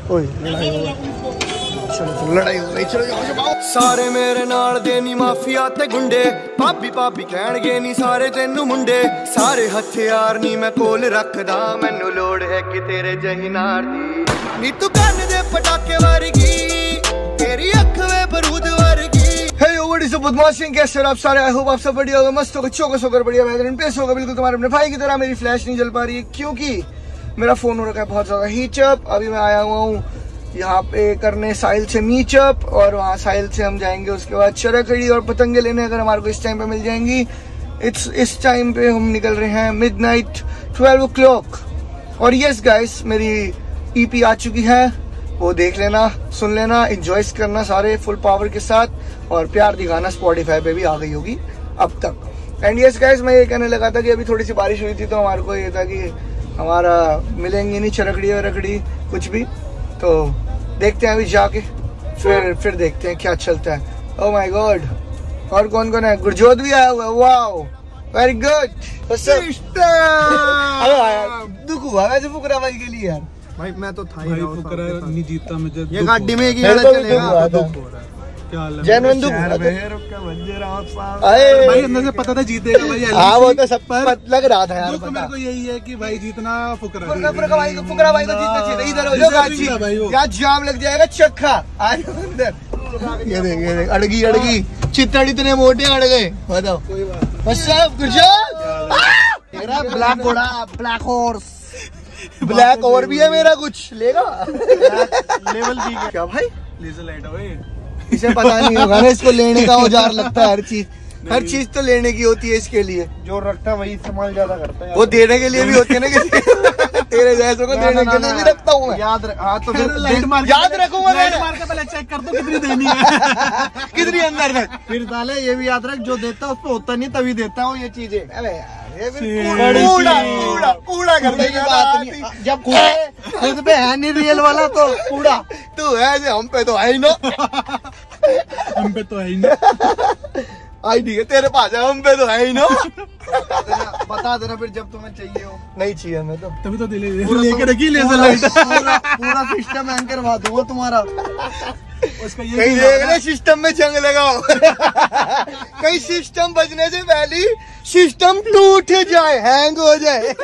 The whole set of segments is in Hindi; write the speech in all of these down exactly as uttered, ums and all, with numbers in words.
ओए लड़ाई हो चलो चलो लड़ाई हो गई चलो जाओ। सारे मेरे नाल दे नी माफिया ते गुंडे भाभी भाभी कहणगे नी सारे तेनू मुंडे सारे हथियार नी मैं कोल रखदा मैनू लोड़ है कि तेरे जही नार दी नी तू कन्न दे पटाके वर्गी तेरी अख वे बरूद वर्गी। Hey yo what is up बदमाशिंग कैसे हो आप सारे? आई होप आप सब बढ़िया होगा, मस्त होगा, चौकस होकर बढ़िया बेहतरीन पेश होगा बिल्कुल तुम्हारे अपने भाई की तरह। मेरी फ्लैश नहीं जल पा रही है क्योंकि मेरा फोन हो रखा है बहुत ज्यादा हीटअप। अभी मैं आया हुआ हूँ यहाँ पे करने साहिल से मीटअप और वहाँ साहिल से हम जाएंगे उसके बाद चरखड़ी और पतंगे लेने, अगर हमारे को इस टाइम पे मिल जाएंगी। इट्स इस टाइम पे हम निकल रहे हैं मिडनाइट ट्वेल्व ओ क्लॉक। और यस गाइस मेरी ईपी आ चुकी है, वो देख लेना, सुन लेना, एंजॉय करना सारे फुल पावर के साथ और प्यार दिखाना। स्पॉटिफाई पे भी आ गई होगी अब तक। एंड यस गाइस मैं ये कहने लगा था कि अभी थोड़ी सी बारिश हुई थी तो हमारे को ये था कि हमारा मिलेंगी नहीं चरखड़ी वरखड़ी कुछ भी, तो देखते हैं अभी जाके फिर फिर देखते हैं क्या चलता है। ओह माय गॉड, और कौन कौन है? गुरजोत भी आया हुआ है, वाओ वेरी गुड। दुख हुआ वैसे फुकरा भाई के लिए यार। भाई मैं तो था ही नहीं जीतता मुझे ये गाड़ी में एक ही चलेगा जेन्युइन दुख भाई अंदर से पता था जीतेगा भाई। हाँ वो तो सब पर लग रहा था यार। दुख मेरे को यही है कि भाई जीतना फुकरा फुकरा भाई फुकरा भाई को जीतना चाहिए। इधर हो जाओ यार, जाम लग जाएगा चक्का। आ जाओ अंदर। ये देख ये देख अड़गी अड़गी चित्तड़ इतने मोटे अड़ गए बताओ। ब्लैक घोड़ा ब्लैक हॉर्स ब्लैक और भी है मेरा कुछ लेगा लेवल भी क्या भाई? लेजर लाइट है इसे पता नहीं होगा ना, इसको लेने का औजार लगता है। हर चीज हर चीज तो लेने की होती है इसके लिए। जो रखता है वही इस्तेमाल ज्यादा करता है। वो देने के लिए भी होती है ना किसी तेरे जैसों को देने के लिए भी रखता हूँ मैं। याद हाँ तो फिर लाइट मार याद रखूंगा लाइट मार के पहले चेक कर दो कितनी देनी है कितनी अंदर तक। फिर डाले ये भी याद रख, जो देता है उसको होता नहीं तभी देता है वो ये चीजें। अरे ये कूड़ा कूड़ा कूड़ा करने की बात नहीं। जब खुद पे है नहीं रियल वाला तो कूड़ा तू है हम पे तो है ही ना। हम पे तो है ही ना आई ठीक है तेरे पास है, हम पे तो है ही ना। बता देना बता देना फिर जब तुम्हें चाहिए हो। नहीं चाहिए मैं तो तभी तो लेके रखी लेजर लाइट। पूरा सिस्टम हैंग करवा दूंगा तुम्हारा। उसका ये कहीं देखना सिस्टम में जंग लगाओ कहीं सिस्टम बजने से पहले सिस्टम टूट जाए, हैंग हो जाए।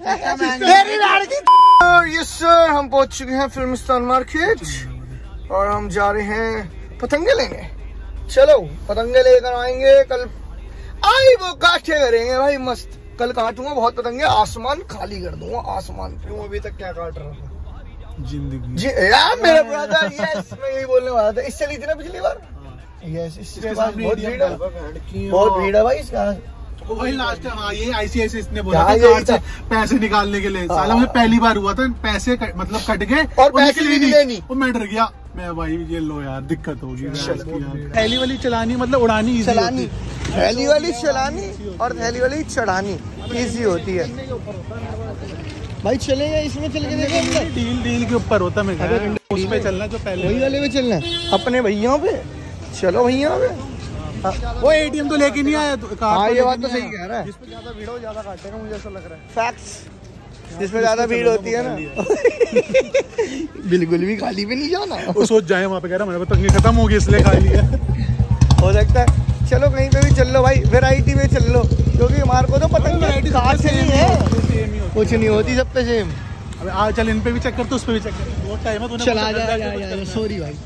यस सर हम पहुंच चुके हैं फिल्मिस्तान मार्केट और हम जा रहे हैं पतंगे लेंगे। चलो पतंगे लेकर आएंगे कल। आई वो काटे करेंगे भाई मस्त। कल काटूंगा बहुत पतंगे, आसमान खाली कर दूंगा आसमान पे। क्यों अभी तक क्या काट रहा था? जिंदगी जी यार मेरा ब्रदर। यस मैं यही बोलने वाला था। इससे ली थी ना पिछली बार। यस इसके पास बहुत भीड़ है, बहुत भीड़ है भाई इसका। वही लास्ट हाँ ये आईसीआईसी इसने बोला था कार्ड से पैसे निकालने के लिए। साला मुझे पहली बार हुआ था, पैसे कट, मतलब कट गए और पैसे भी नहीं लेनी। वो मैं डर गया, मैं भाई ये लो यार दिक्कत होगी। थैली वाली चलानी मतलब उड़ानी चलानी, थैली वाली चलानी और थैली वाली चढ़ानी इजी होती है भाई। चलेगा इसमें चल के देखो डील डील के ऊपर होता है। मैं उस पे चलना जो पहले वही वाले में चलना है अपने भैया पे। चलो भैया पे वो एटीएम तो लेके नहीं आया। हाँ ये बात तो सही कह रहा है। जिसपे ज्यादा भीड़ हो ज्यादा काटेगा मुझे ऐसा लग रहा है। फैक्ट्स जिसमें ज्यादा भीड़ होती है ना बिल्कुल भी खाली पे नहीं जाना। वो सोच जाए वहाँ पे कह रहा हमारे पतंगे खत्म हो गई इसलिए खाली है। हो सकता है। चलो कहीं पे भी चल लो भाई, वेराइटी में चल लो क्योंकि हमारे को तो पतंग खास से नहीं है, कुछ नहीं होती सब पे सेम। अबे आ चल इन पे भी चेक कर तो उस पे भी चेक कर। बहुत टाइम है तूने चला जा। सॉरी भाई।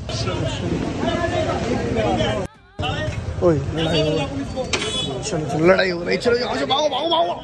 ओए लड़ाई हो गई चलो चलो लड़ाई हो रही चलो यहाँ से भागो भागो भागो।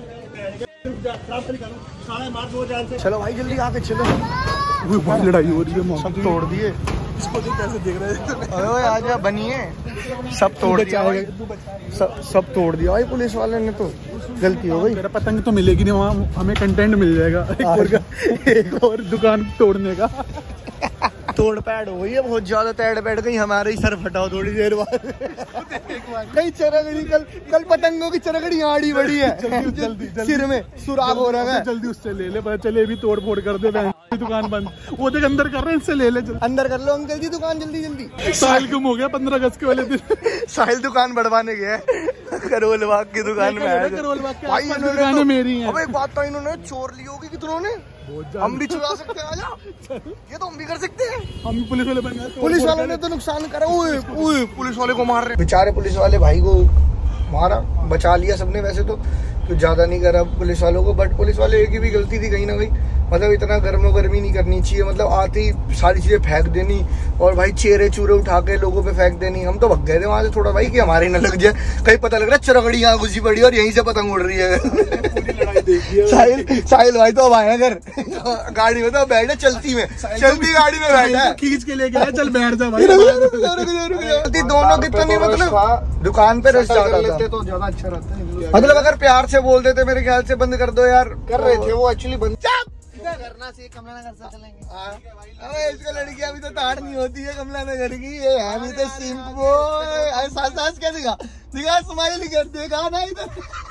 चलो भाई जल्दी आके चलो। लड़ाई हो रही है, सब तोड़ दिए। इसको तो कैसे देख रहे हैं? ओए आजा बनिए। सब तोड़ दिया भाई, सब सब तोड़ दिया भाई पुलिस वाले ने। तो गलती हो गई। मेरा पतंग तो मिलेगी नहीं वहाँ, हमें कंटेंट मिल जाएगा एक और, एक और दुकान तोड़ने का। तोड़ पैड हो गई है बहुत ज्यादा, तैड़ पैड गई। हमारे ही सर फटाओ थोड़ी देर बाद। कहीं चरखड़ी कल कल पतंगों की चरखड़ी आड़ी बड़ी है जल्दी जल्दी सिर में सुराग हो रहा है। जल्दी उससे ले ले, पता चले भी तोड़ फोड़ कर दे। दुकान बंद, वो देख अंदर कर रहे हैं, इससे ले ले। अंदर कर लो अंकल जी दुकान जल्दी जल्दी। साहिल गुम हो गया पंद्रह अगस्त के वाले दिन। साहिल दुकान बढ़वाने गया है करोल बाग की दुकान में। करोल बाग की मेरी है। अब एक बात तो इन्होंने चोर ली होगी कितनों ने हम भी चुरा सकते हैं, आजा। ये तो हम भी कर सकते हैं। हम भी पुलिस वाले बन गए। पुलिस वालों ने तो नुकसान करा। ओए ओए पुलिस वाले को मार रहे, बेचारे पुलिस वाले भाई को मारा, बचा लिया सबने वैसे तो कुछ ज्यादा नहीं करा पुलिस वालों को, बट पुलिस वाले की भी गलती थी कहीं ना कहीं। मतलब इतना गर्मो गर्मी नहीं करनी चाहिए, मतलब आते ही सारी चीजें फेंक देनी और भाई चेहरे चूरे उठा के लोगों पे फेंक देनी। हम तो भग गए थे वहां से थोड़ा भाई कि हमारे न लग जाए, कहीं पता लग रहा है चरगड़ी यहाँ घुसी पड़ी और यहीं से पतंग उड़ रही है। साहिल साहिल भाई तो अब आया घर, गाड़ी में तो बैठे चलती में, चलती गाड़ी में बैठा खींच के लेके आया, चल बैठ जा भाई। दोनों कितने मतलब दुकान पे रस जाता था तो ज्यादा अच्छा रहता है। मतलब अगर प्यार से बोल देते मेरे ख्याल से बंद कर दो यार, कर रहे थे वो एक्चुअली बंद करना से कमला नगर से चलेंगे। अबे इसको लड़की अभी तो ताड़ नहीं होती है कमला नगर की, ये है अभी तो सिंपल। सास सास क्या दिखा दिखा स्माइल कर देगा ना इधर।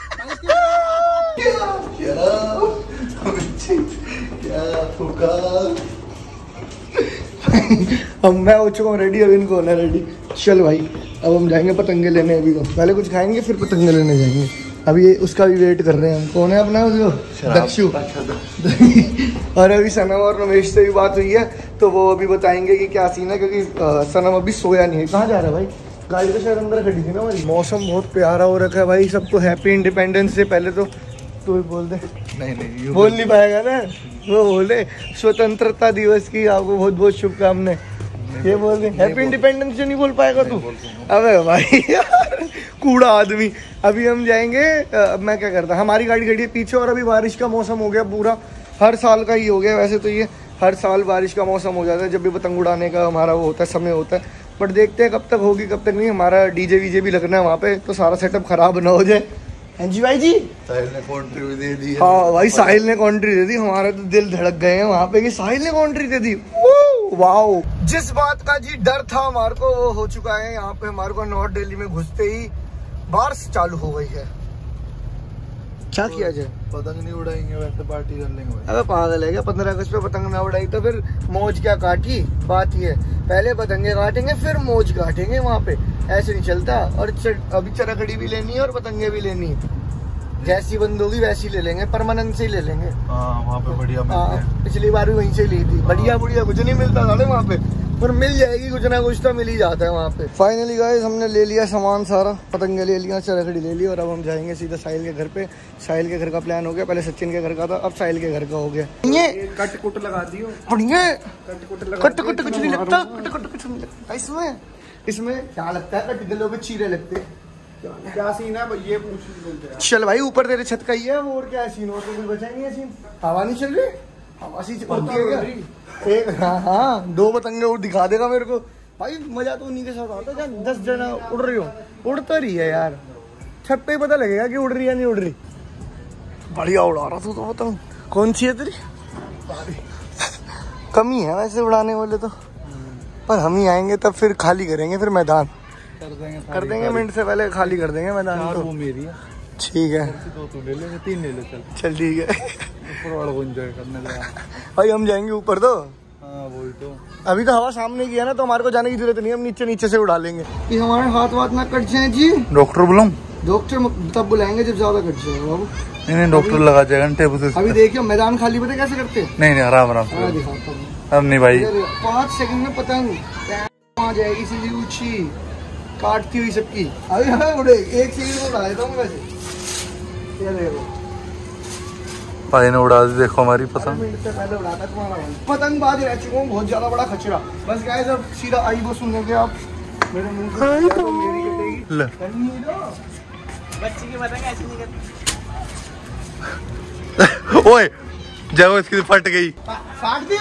अब मैं हो चुका हूँ रेडी, अब इनको होना रेडी। चल भाई अब हम जाएंगे पतंगे लेने, अभी तो पहले कुछ खाएंगे फिर पतंगे लेने जाएंगे। अभी ये उसका भी वेट कर रहे हैं हम। कौन है अपना जो दक्षु और अभी सनम और रमेश से भी बात हुई है तो वो अभी बताएंगे कि क्या सीन है, क्योंकि सनम अभी सोया नहीं है। कहाँ जा रहा है भाई? गाड़ी तो शायद अंदर खड़ी थी ना हमारी। मौसम बहुत प्यारा हो रखा है भाई, सबको हैप्पी इंडिपेंडेंस डे। पहले तो तू भी बोल दे। नहीं नहीं बोल नहीं पाएगा ना, वो बोले स्वतंत्रता दिवस की आपको बहुत बहुत शुभकामनाएं, ये बोल दे। हैप्पी इंडिपेंडेंस डे नहीं बोल पाएगा तू? अबे भाई यार कूड़ा आदमी। अभी हम जाएंगे, अब मैं क्या करता, हमारी गाड़ी खड़ी है पीछे और अभी बारिश का मौसम हो गया पूरा, हर साल का ही हो गया वैसे तो, ये हर साल बारिश का मौसम हो जाता है जब भी पतंग उड़ाने का हमारा वो होता है, समय होता है। बट देखते हैं कब तक होगी कब तक नहीं। हमारा डीजे वीजे भी लगना है वहाँ पे, तो सारा सेटअप खराब ना हो जाए। हाँ जी भाई जी, साहिल ने कॉन्ट्री भी दे दी। हाँ भाई साहिल ने कॉन्ट्री दे दी, हमारे तो दिल धड़क गए हैं वहाँ पे कि साहिल ने कॉन्ट्री दे दी। वाओ, जिस बात का जी डर था हमारे को वो हो चुका है। यहाँ पे हमारे को नॉर्थ दिल्ली में घुसते ही बारिश चालू हो गई है। क्या तो किया जाए? पतंग नहीं उड़ाएंगे वैसे पार्टी कर लेंगे भाई। अबे पागल है क्या? पंद्रह अगस्त पे पतंग ना उड़ाई तो फिर मौज क्या काटी? बात ये पहले पतंगे काटेंगे फिर मौज काटेंगे वहाँ पे, ऐसे नहीं चलता। और अभी चरखड़ी भी लेनी है और पतंगे भी लेनी है, जैसी बंद होगी वैसी ले लेंगे, परमानेंट से ही ले लेंगे। हाँ वहाँ पे बढ़िया मिलती है। पिछली बार भी वहीं से ली थी। बढ़िया बढ़िया कुछ नहीं मिलता था वहाँ पे, पर मिल जाएगी कुछ ना कुछ तो मिल ही जाता है वहाँ पे। फाइनली गाइस हमने ले लिया सामान सारा, पतंगे ले लिया, चरखड़ी ले ली और अब हम जाएंगे सीधा साहिल के घर पे। साहिल के घर का प्लान हो गया, पहले सचिन के घर का था, अब साहिल के घर का हो गया। ये कट कुट लगा दियो, बढ़िया कट कुट लगा, कट कट कुछ नहीं लगता, कट कट कुछ नहीं लगता इसमें। इसमें क्या लगता है? कट गलों पे चीरे लगते हैं। क्या सीन है ये पूछ। चल भाई ऊपर तेरे छत का ही है वो, और क्या सीन हो तो कुछ बचाएंगे सीन। हवा नहीं चल रही, हवा सी होती है क्या? एक हाँ हाँ दो पतंगे और दिखा देगा मेरे को भाई। मजा तो उन्हीं के साथ आता है जहाँ दस जना उड़ रही हो। उड़ता रही है यार, छत पे ही पता लगेगा कि उड़ रही है नहीं उड़ रही। बढ़िया उड़ा रहा तू तो पतंग। कौन सी है तेरी? कमी है वैसे उड़ाने वाले तो, पर हम ही आएंगे तब फिर खाली करेंगे, फिर मैदान कर देंगे कर देंगे मिनट से पहले खाली कर देंगे मैदान। तो वो मेरी है, ठीक है। दो तो ले ले, तीन ले ले, चल चल ठीक है। ऊपर वाला को एंजॉय करने लगा भाई हम जाएंगे ऊपर तो। हाँ वही तो, अभी तो हवा सामने की है ना, तो हमारे को जाने की जरूरत नहीं है, हम नीचे नीचे से उड़ा लेंगे कि हमारे हाथ वाथ ना कट जाए जी। डॉक्टर बुलाऊं? डॉक्टर तब बुलाएंगे जब ज्यादा कट जाएगा बाबू। नहीं नहीं डॉक्टर लगा जाएगा टेबल से। अभी देखियो मैदान खाली पता कैसे करते हैं? नहीं नहीं आराम आराम से। अब नहीं भाई, पाँच सेकंड में पतंग आ जाएगी सीधी ऊंची काटती हुई सबकी। अभी हमें उड़े एक सेकंड में उड़ा देता हूँ वैसे। ये देखो भाई ने उड़ा दी, देखो हमारी पतंग। मिनट से पहले उड़ाता तुम्हारा भाई। पतंगबाज रह चुका हूँ, बहुत ज्यादा बड़ा खचरा। बस गाइस अब सीधा आई वो सुनेंगे आप मेरे मुंह से, तो मेरी कटेगी। बच्ची की पतंग ऐसे नहीं करती। ओए जाओ इसकी फट गई। फाट दी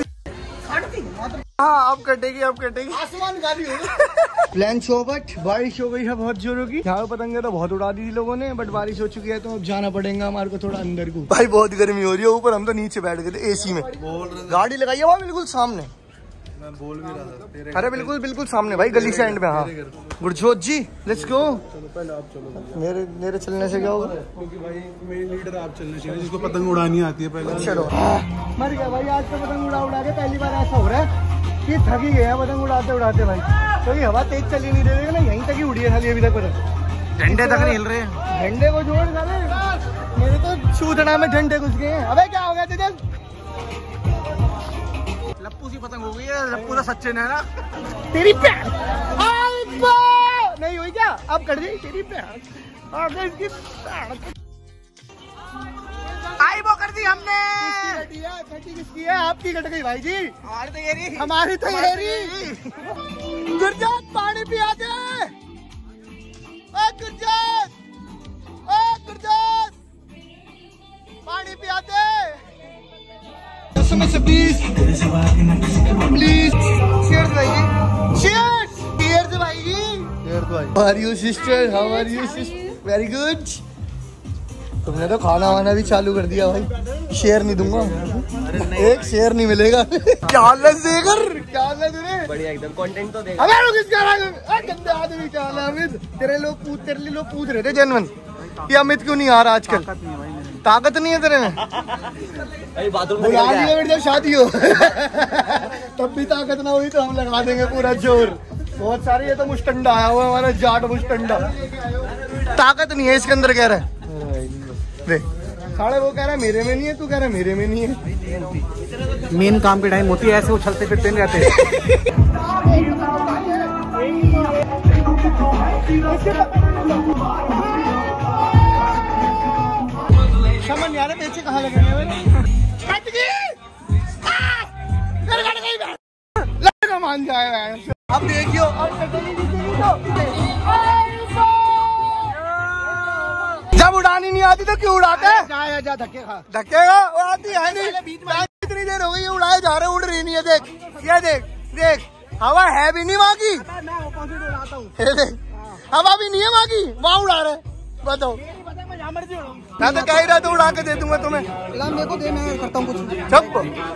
हाँ अब कटेगी, अब कटेगी। आसमान गाली हो गई। प्लान चौपट, बारिश हो गई है बहुत जोरों की। यहाँ पतंगे तो बहुत उड़ा दी थी लोगों ने, बट बारिश हो चुकी है तो अब जाना पड़ेगा हमारे को थोड़ा अंदर को। भाई बहुत गर्मी हो रही है ऊपर, हम तो नीचे बैठ गए थे एसी में। गाड़ी लगाई है वहाँ बिल्कुल सामने। मैं बोल भी रहा था तेरे। अरे बिल्कुल बिल्कुल सामने भाई, गली से एंड में। हाँ गुरजोत जी लेट्स गो। चलो पहले आप चलो। मेरे मेरे चलने से क्या होगा? क्योंकि भाई मेरी लीडर आप चलने चाहिए, जिसको पतंग उड़ानी आती है पहले। चलो मर गया भाई, आज तो पतंग उड़ा उड़ा के पहली बार ऐसा हो रहा है कि थक ही गया पतंग उड़ाते उड़ाते भाई। तो ये हवा तेज चली नहीं रही ना, यहीं तक ही उड़ी है खाली अभी तक पतंग। झंडे तक नहीं हिल रहे हैं, झंडे को जोड़ डाले मेरे तो सूदना में झंडे घुस गए हैं। अबे क्या हो गया तेरे? रप्पू सी पतंग हो गई है, रप्पू तो सच्चे ने ना। तेरी पैर नहीं हुई क्या? अब कट गई तेरी पैर। इसकी आई वो कर दी हमने। कटी किसकी है? आपकी कट गई भाई जी। हमारी तैयारी हमारी तैयारी। गुरजात पानी पिया दे। गुरजात गुरजात पानी पिया दे। में से प्लीज प्लीज cheers भाई cheers cheers भाई cheers भाई। How are you sister? How are you sister? Very good। तुमने तो खाना वाना भी चालू कर दिया भाई। शेयर नहीं दूंगा, एक शेयर नहीं मिलेगा। क्या हाल है जेगर? क्या हाल है तेरे? बढ़िया एकदम। कंटेंट तो देगा। अबे रुक इसका गंदे आदमी। क्या हाल है अमित? तेरे लोग पूछ तेरे लिए लोग पूछ रहे थे जेन्युइन ये अमित क्यों नहीं आ रहा आजकल? ताकत नहीं है तेरे में? बुला लिया जब शादी हो तब भी ताकत ना हुई तो हम लगा देंगे पूरा जोर। बहुत सारे ये तो मुस्टंडा आया हुआ हमारा जाट मुस्टंडा। ताकत नहीं है इसके अंदर कह रहा है। देख साढ़े वो कह रहा है मेरे में नहीं है, तू कह रहा है मेरे में नहीं है। मेन काम के टाइम होती है ऐसे उछलते फिरते नहीं रहते। समझ नहीं आ रहा पीछे कहाँ लगेंगे? लड़का मान जाएगा। अब देखियो जब उड़ानी नहीं आती तो क्यों उड़ाते हैं? जा जा धक्के खा। धक्के खा वो आती है नहीं। इतनी देर हो गई उड़ाए जा रहे, उड़ रही नहीं है। देख ये देख देख हवा है भी नहीं वहाँ की। मैं ऑपोजिट उड़ाता हूँ। हवा भी नहीं है वहाँ की, वहाँ उड़ा रहे। बताओ मैं तो कह ही रहा तो उड़ा के दे दूंगा तुम्हें। मेरे को दे, मैं करता हूँ कुछ। चुप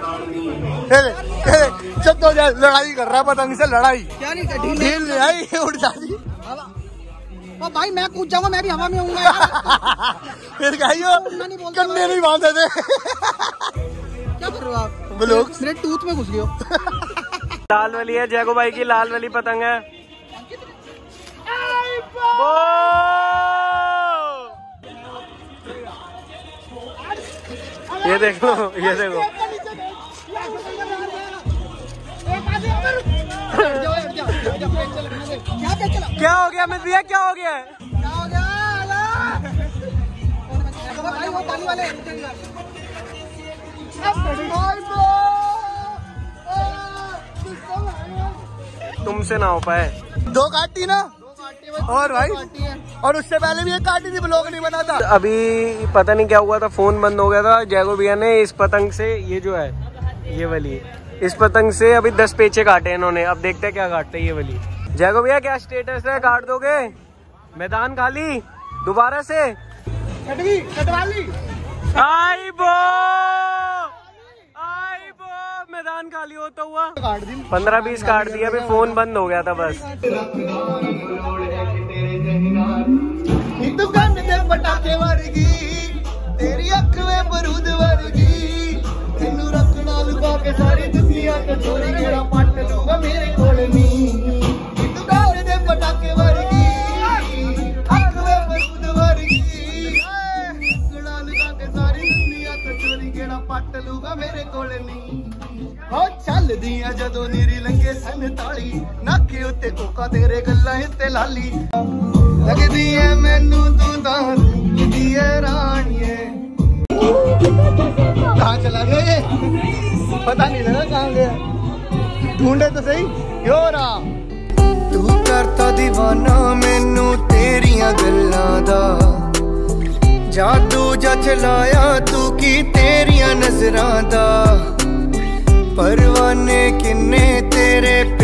चुप तो जा। लड़ाई कर रहा है पतंग से। लड़ाई क्या नहीं ढील ले आई उड़ जाती। भाई मैं कूद जाऊंगा, मैं भी हवा में हूँ। फिर कहियो कन्ने नहीं बांधे थे। क्या कर रहे हो आप? ब्लॉग मेरे टूथ में घुस गए हो। लाल वाली है जैगो भाई की, लाल वाली पतंग है। ये देखो ये देखो क्या हो गया मैं भैया? क्या हो गया? क्या हो गया? भाई वो पानी वाले तुमसे ना हो पाए। दो काटी ना और भाई और उससे पहले भी एक काटी थी, ब्लॉग नहीं बना था। अभी पता नहीं क्या हुआ था, फोन बंद हो गया था। जैगो भैया ने इस पतंग से, ये जो है ये वाली, इस पतंग से अभी दस पेचे काटे इन्होंने। अब देखते हैं क्या काटते हैं ये वाली। जैगो भैया क्या स्टेटस है? काट दोगे? मैदान खाली दोबारा से? कटवी कटवाली आई बो आई बो मैदान खाली होता हुआ पंद्रह बीस काट दिया। अभी फोन बंद हो गया था बस। दुकान दे पटाखे वर्गी तेरी अख में बरूद वर्गी, तेनू रखना लुका के सारी दुनिया तो छोड़ी केड़ा पट लूंगा मेरे कोल नी। दुकान दे पटाखे वर्गी अख में बरूद वर्गी, रखना लुका के सारी दुनिया तो छोड़ी केड़ा पट लूंगा मेरे कोल नी। हो चल दिया जदों नीरी लंगे सन ताली, नाके उत्ते कोका तेरे गल्लां ते लाली। लगदी है मैनू तू तां रूपदी है राणीए। कहाँ चला गया ये? पता नहीं लगा कहाँ गया। ढूंढे तो सही क्यों रहा। तू करता दीवाना मैनू तेरिया गल्लां दा, जादू जा चलाया तू की तेरिया नजरां दा। परवाने किन्ने तेरे